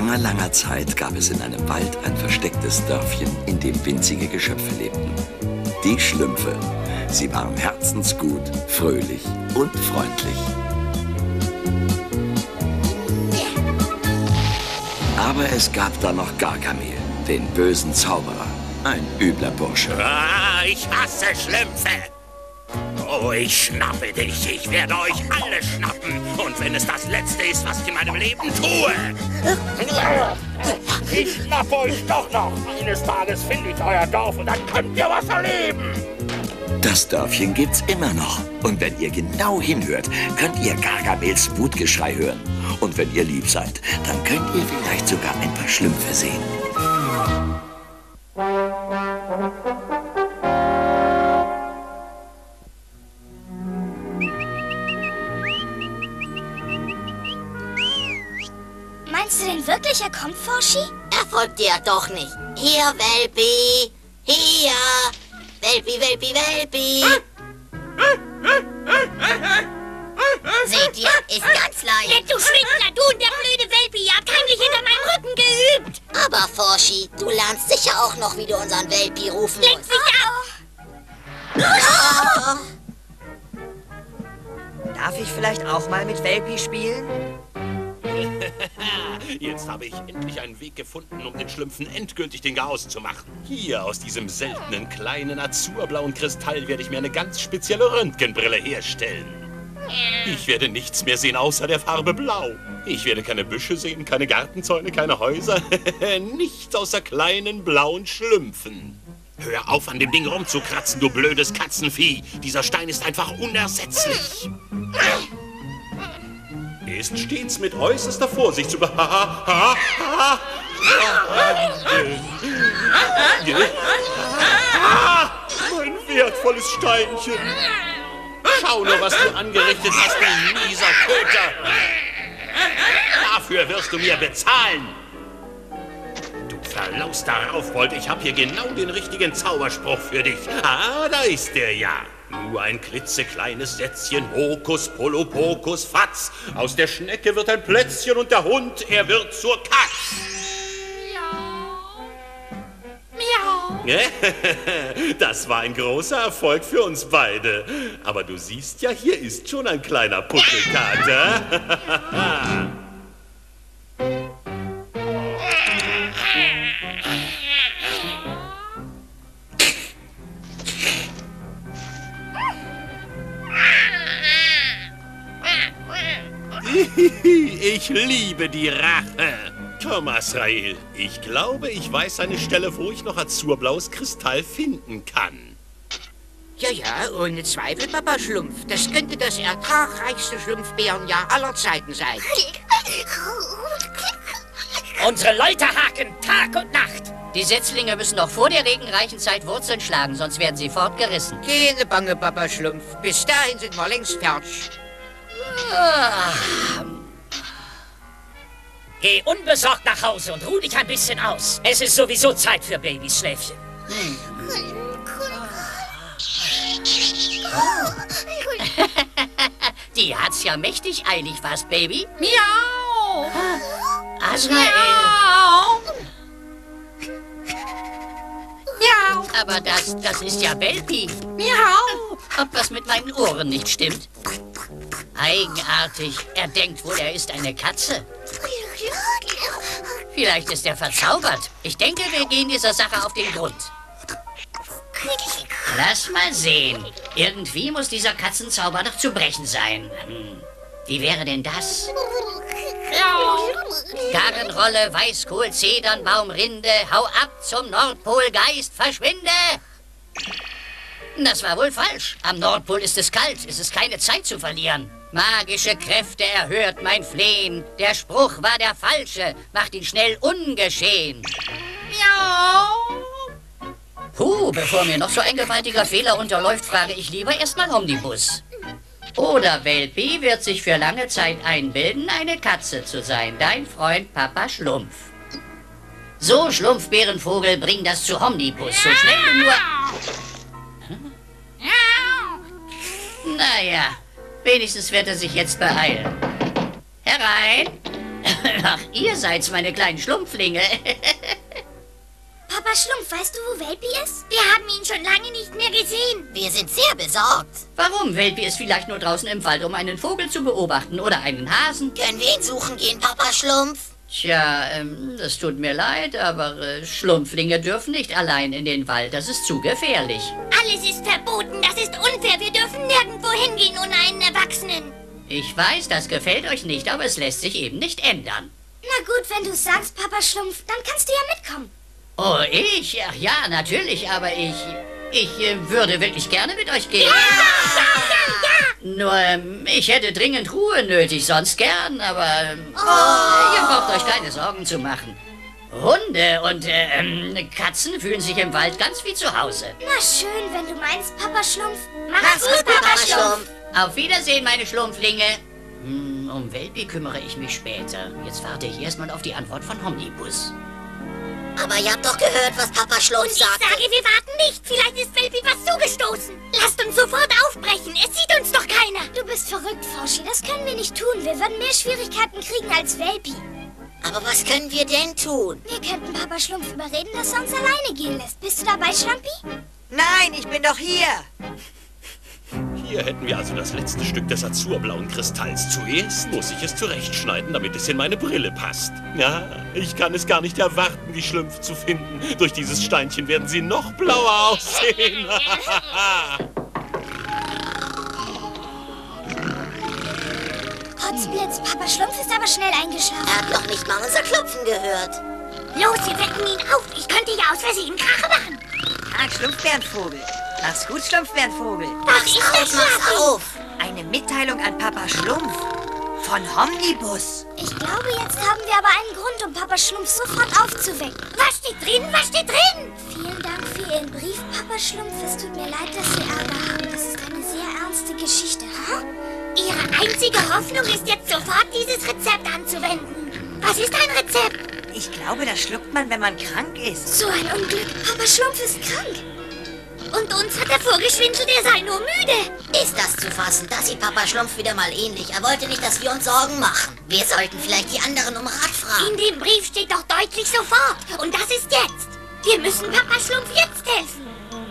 langer, langer Zeit gab es in einem Wald ein verstecktes Dörfchen, in dem winzige Geschöpfe lebten. Die Schlümpfe. Sie waren herzensgut, fröhlich und freundlich. Aber es gab da noch Gargamel, den bösen Zauberer. Ein übler Bursche. Ah, ich hasse Schlümpfe. Oh, ich schnappe dich. Ich werde euch alle schnappen. Und wenn es das Letzte ist, was ich in meinem Leben tue. Ich schnappe euch doch noch. Eines Tages finde ich euer Dorf und dann könnt ihr was erleben. Das Dörfchen gibt's immer noch. Und wenn ihr genau hinhört, könnt ihr Gargamels Wutgeschrei hören. Und wenn ihr lieb seid, dann könnt ihr vielleicht sogar ein paar Schlümpfe sehen. Meinst du denn wirklich, er kommt, Forschi? Er folgt dir doch nicht. Hier, Welpi. Hier. Welpi, Welpi, Welpi. Seht ihr, ist ganz leicht. Du Schwindler, du und der blöde Welpi, ihr habt heimlich hinter meinem Rücken geübt. Aber, Forschi, du lernst sicher auch noch, wie du unseren Welpi rufen Lenk musst. mich ab! Darf ich vielleicht auch mal mit Welpi spielen? Jetzt habe ich endlich einen Weg gefunden, um den Schlümpfen endgültig den Garaus zu machen. Hier, aus diesem seltenen, kleinen, azurblauen Kristall werde ich mir eine ganz spezielle Röntgenbrille herstellen. Ich werde nichts mehr sehen außer der Farbe Blau. Ich werde keine Büsche sehen, keine Gartenzäune, keine Häuser. Nichts außer kleinen, blauen Schlümpfen. Hör auf, an dem Ding rumzukratzen, du blödes Katzenvieh. Dieser Stein ist einfach unersetzlich. Ist stets mit äußerster Vorsicht zu behandeln. Mein wertvolles Steinchen. Schau nur, was du angerichtet hast, du mieser Köter. Dafür wirst du mir bezahlen. Du verlauster Raufbold, ich habe hier genau den richtigen Zauberspruch für dich. Ah, da ist der ja. Nur ein klitzekleines Sätzchen, Hokus Polopokus Fatz. Aus der Schnecke wird ein Plätzchen und der Hund, er wird zur Katz. Miau. Das war ein großer Erfolg für uns beide. Aber du siehst ja, hier ist schon ein kleiner Puckelkater. Ich liebe die Rache. Komm, Azrael. Ich glaube, ich weiß eine Stelle, wo ich noch azurblaues Kristall finden kann. Ja, ohne Zweifel, Papa Schlumpf. Das könnte das ertragreichste Schlumpfbärenjahr aller Zeiten sein. Unsere Leute haken Tag und Nacht. Die Setzlinge müssen noch vor der regenreichen Zeit Wurzeln schlagen, sonst werden sie fortgerissen. Keine Bange, Papa Schlumpf. Bis dahin sind wir längst fertig. Geh unbesorgt nach Hause und ruh dich ein bisschen aus. Es ist sowieso Zeit für Babys Schläfchen. Die hat's ja mächtig eilig, was, Baby? Miau. Azrael. Miau. Aber das ist ja Welpi. Miau. Ob was mit meinen Ohren nicht stimmt? Eigenartig. Er denkt wohl, er ist eine Katze. Vielleicht ist er verzaubert. Ich denke, wir gehen dieser Sache auf den Grund. Lass mal sehen. Irgendwie muss dieser Katzenzauber noch zu brechen sein. Wie wäre denn das? Garnrolle, Weißkohl, Zedernbaum, Rinde, hau ab zum Nordpol, Geist, verschwinde! Das war wohl falsch. Am Nordpol ist es kalt, es ist keine Zeit zu verlieren. Magische Kräfte erhört mein Flehen. Der Spruch war der falsche, macht ihn schnell ungeschehen. Miau. Puh, bevor mir noch so ein gewaltiger Fehler unterläuft, frage ich lieber erstmal Omnibus. Oder Welpi wird sich für lange Zeit einbilden, eine Katze zu sein. Dein Freund Papa Schlumpf. So, Schlumpfbärenvogel, bring das zu Omnibus, so schnell du nur... Naja, wenigstens wird er sich jetzt beeilen. Herein! Ach, ihr seid's, meine kleinen Schlumpflinge. Papa Schlumpf, weißt du, wo Welpi ist? Wir haben ihn schon lange nicht mehr gesehen. Wir sind sehr besorgt. Warum? Welpi ist vielleicht nur draußen im Wald, um einen Vogel zu beobachten oder einen Hasen. Können wir ihn suchen gehen, Papa Schlumpf? Tja, das tut mir leid, aber Schlumpflinge dürfen nicht allein in den Wald. Das ist zu gefährlich. Alles ist verboten, das ist unfair. Wir dürfen nirgendwo hingehen ohne einen Erwachsenen. Ich weiß, das gefällt euch nicht, aber es lässt sich eben nicht ändern. Na gut, wenn du sagst, Papa Schlumpf, dann kannst du ja mitkommen. Oh, ich? Ach ja, natürlich, aber ich würde wirklich gerne mit euch gehen. Nur, ich hätte dringend Ruhe nötig, sonst gern, aber ihr braucht euch keine Sorgen zu machen. Hunde und Katzen fühlen sich im Wald ganz wie zu Hause. Na schön, wenn du meinst, Papa Schlumpf. Mach's gut, Papa Schlumpf. Auf Wiedersehen, meine Schlumpflinge. Um Welpi kümmere ich mich später. Jetzt warte ich erstmal auf die Antwort von Omnibus. Aber ihr habt doch gehört, was Papa Schlumpf Ich sagte. sage, wir warten nicht. Vielleicht ist Welpi was zugestoßen. Lasst uns sofort aufbrechen. Es sieht uns doch keiner. Du bist verrückt, Foschi. Das können wir nicht tun. Wir würden mehr Schwierigkeiten kriegen als Welpi. Aber was können wir denn tun? Wir könnten Papa Schlumpf überreden, dass er uns alleine gehen lässt. Bist du dabei, Schlampi? Nein, ich bin doch hier. Hier hätten wir also das letzte Stück des azurblauen Kristalls. Zuerst muss ich es zurechtschneiden, damit es in meine Brille passt. Ja, ich kann es gar nicht erwarten, die Schlümpfe zu finden. Durch dieses Steinchen werden sie noch blauer aussehen. Potzblitz, Papa Schlumpf ist aber schnell eingeschlafen. Er hat noch nicht mal unser Klopfen gehört. Los, wir wecken ihn auf. Ich könnte ja aus Versehen Krache machen. Tag, Schlumpfbärenvogel. Mach's gut, Schlumpfbärenvogel. Was ist das, Mach's Schlampi? auf. Eine Mitteilung an Papa Schlumpf. Von Omnibus. Ich glaube, jetzt haben wir aber einen Grund, um Papa Schlumpf sofort aufzuwecken. Was steht drin? Was steht drin? Vielen Dank für Ihren Brief, Papa Schlumpf. Es tut mir leid, dass Sie Ärger haben. Das ist eine sehr ernste Geschichte. Ihre einzige Hoffnung ist jetzt sofort, dieses Rezept anzuwenden. Was ist ein Rezept? Ich glaube, das schluckt man, wenn man krank ist. So ein Unglück. Papa Schlumpf ist krank. Und uns hat er vorgeschwindelt, er sei nur müde. Ist das zu fassen? Das sieht Papa Schlumpf wieder mal ähnlich. Er wollte nicht, dass wir uns Sorgen machen. Wir sollten vielleicht die anderen um Rat fragen. In dem Brief steht doch deutlich sofort. Und das ist jetzt. Wir müssen Papa Schlumpf jetzt helfen.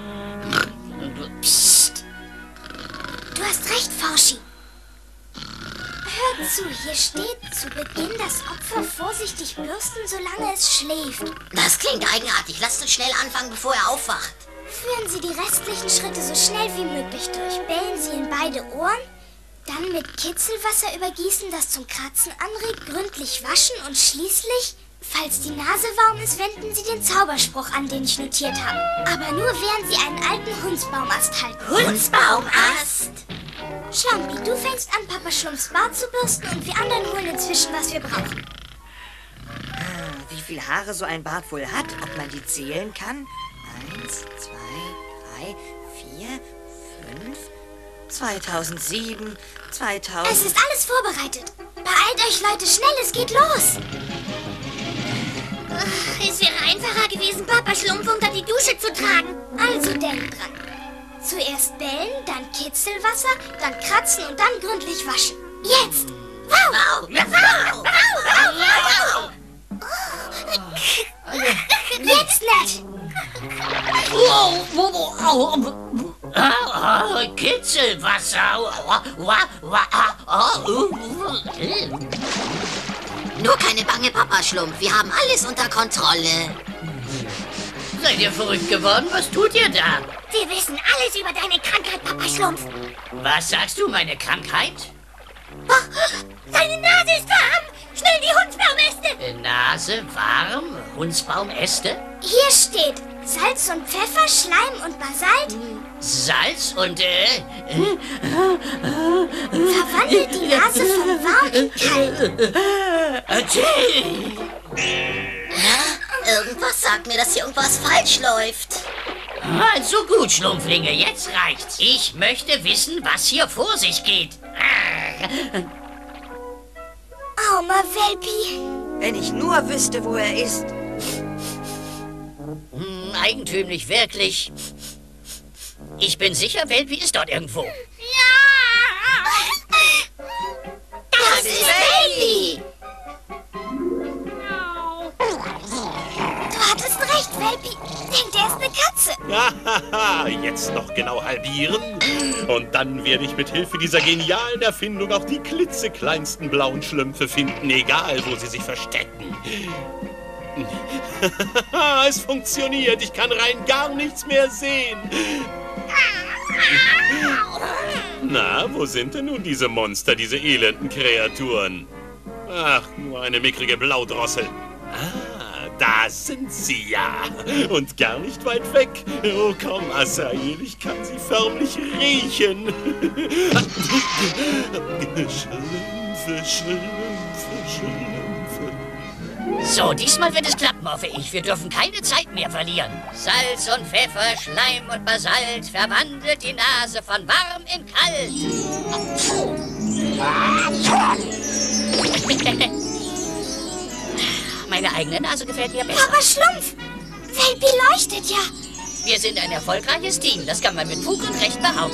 Psst. Du hast recht, Forschi. Hört zu, hier steht zu Beginn das Opfer vorsichtig bürsten, solange es schläft. Das klingt eigenartig. Lasst uns schnell anfangen, bevor er aufwacht. Führen Sie die restlichen Schritte so schnell wie möglich durch. Bellen Sie in beide Ohren, dann mit Kitzelwasser übergießen, das zum Kratzen anregt, gründlich waschen und schließlich, falls die Nase warm ist, wenden Sie den Zauberspruch an, den ich notiert habe. Aber nur während Sie einen alten Hundsbaumast halten. Hundsbaumast? Schlampi, du fängst an, Papa Schlumpfs Bart zu bürsten und wir anderen holen inzwischen, was wir brauchen. Wie viele Haare so ein Bart wohl hat, ob man die zählen kann? 1, 2, 3, 4, 5, 2007, 2000... Es ist alles vorbereitet. Beeilt euch, Leute, schnell, es geht los. Es wäre einfacher gewesen, Papa Schlumpf unter die Dusche zu tragen. Also denkt dran. Zuerst bellen, dann Kitzelwasser, dann kratzen und dann gründlich waschen. Jetzt! Wow! Wow! Wow! Jetzt nicht! Kitzelwasser. Nur keine Bange, Papa Schlumpf. Wir haben alles unter Kontrolle. Seid ihr verrückt geworden? Was tut ihr da? Wir wissen alles über deine Krankheit, Papa Schlumpf. Was sagst du, meine Krankheit? Seine Nase ist warm! Schnell die Hundsbaumäste! Nase, warm, Hundsbaumäste, Hier steht Salz und Pfeffer, Schleim und Basalt. Salz und Verwandelt die Nase von warm in kalt. Irgendwas sagt mir, dass hier irgendwas falsch läuft. Also gut, Schlumpflinge, jetzt reicht's. Ich möchte wissen, was hier vor sich geht. Armer Welpi. Wenn ich nur wüsste, wo er ist. Eigentümlich, wirklich. Ich bin sicher, Welpi ist dort irgendwo. Ja! Das ist Welpi! Jetzt noch genau halbieren. Und dann werde ich mit Hilfe dieser genialen Erfindung auch die klitzekleinsten blauen Schlümpfe finden, egal wo sie sich verstecken. Es funktioniert. Ich kann rein gar nichts mehr sehen. Na, wo sind denn nun diese Monster, diese elenden Kreaturen? Ach, nur eine mickrige Blaudrossel. Ah, da sind sie ja. Und gar nicht weit weg. Oh, komm, Asael, ich kann sie förmlich riechen. Schlümpfe, Schlümpfe, Schlümpfe. So, diesmal wird es klappen, hoffe ich. Wir dürfen keine Zeit mehr verlieren. Salz und Pfeffer, Schleim und Basalt verwandelt die Nase von warm in kalt. Meine eigene Nase gefällt mir besser. Papa Schlumpf, Welpi leuchtet ja. Wir sind ein erfolgreiches Team, das kann man mit Fug und Recht behaupten.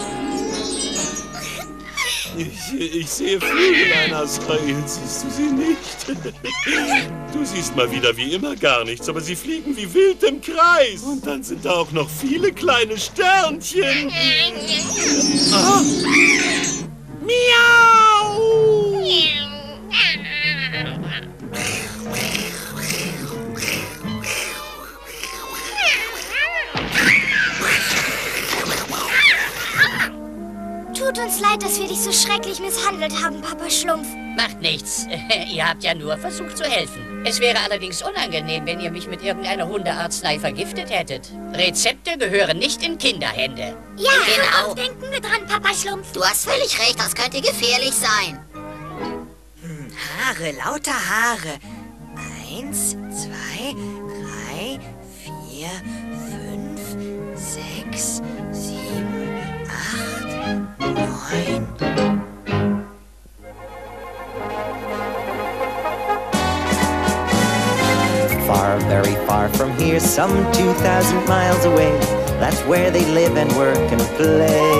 Ich sehe Vögel, Asael. Siehst du sie nicht? Du siehst mal wieder wie immer gar nichts, aber sie fliegen wie wild im Kreis. Und dann sind da auch noch viele kleine Sternchen. Ah. Miau! Tut uns leid, dass wir dich so schrecklich misshandelt haben, Papa Schlumpf. Macht nichts. Ihr habt ja nur versucht zu helfen. Es wäre allerdings unangenehm, wenn ihr mich mit irgendeiner Hundearznei vergiftet hättet. Rezepte gehören nicht in Kinderhände. Ja, Genau. darauf denken wir dran, Papa Schlumpf. Du hast völlig recht, das könnte gefährlich sein. Haare, lauter Haare. 1, 2, 3, 4, 5, 6, 7, 8, 9. Far, very far from here, some 2,000 miles away. That's where they live and work and play.